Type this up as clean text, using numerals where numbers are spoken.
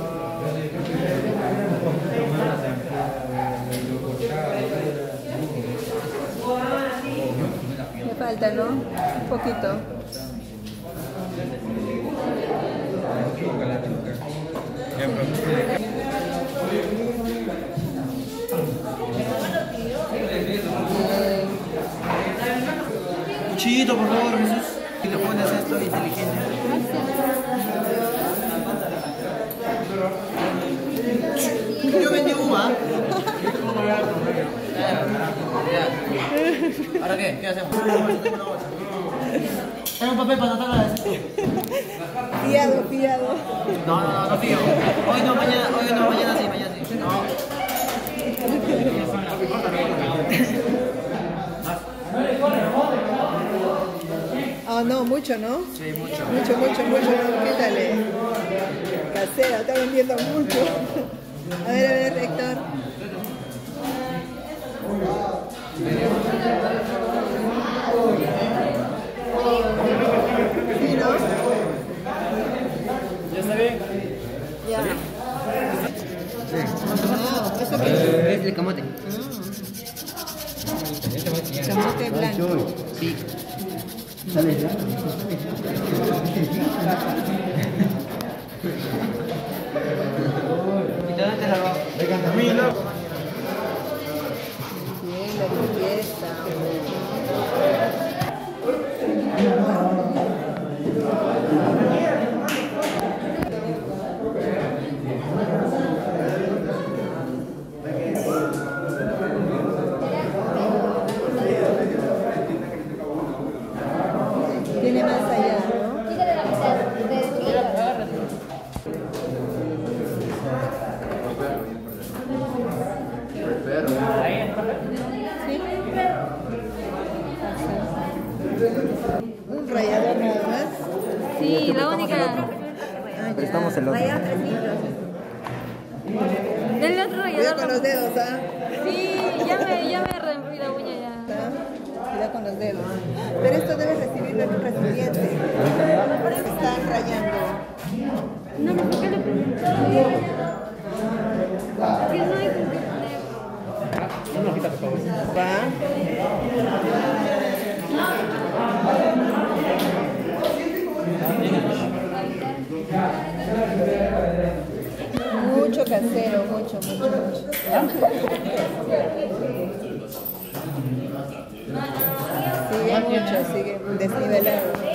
Me falta, ¿no? Un poquito. Cuchillito, por favor, Jesús. Y le pones esto inteligente. Yo vendí uva. ¿Ahora qué? ¿Qué hacemos? Hay un papel para anotar la decisión. Fiado, fiado. No fío. Hoy no, mañana sí, No. Ah, no, mucho, ¿no? Sí, mucho. Mucho. ¿Qué tal? Casera, está vendiendo mucho. A ver, Héctor. Sí, ¿no? ¿Ya está bien? Ya. Sí. ¿Eso qué es? Es el camote. Camote blanco. Sí. ¿Sale ya? ¿Y te dónde la va? De Cantamilo. Bien, la limpieza. Tiene más allá, ¿no? ¿Sí? Un rallador nada más. Sí, la única. Prestamos el otro. Del otro Cuidado rallador. con los dedos, ¿ah? Sí, ya me rompí la uña ya. Cuidado con los dedos. Pero esto debe recibirlo en un recipiente. Están rayando. No, ¿por qué lo pregunto? Que no hay con qué poner. Una hojita, por favor. Va. Mucho casero, mucho. Sigue mucho, sigue desnivelado.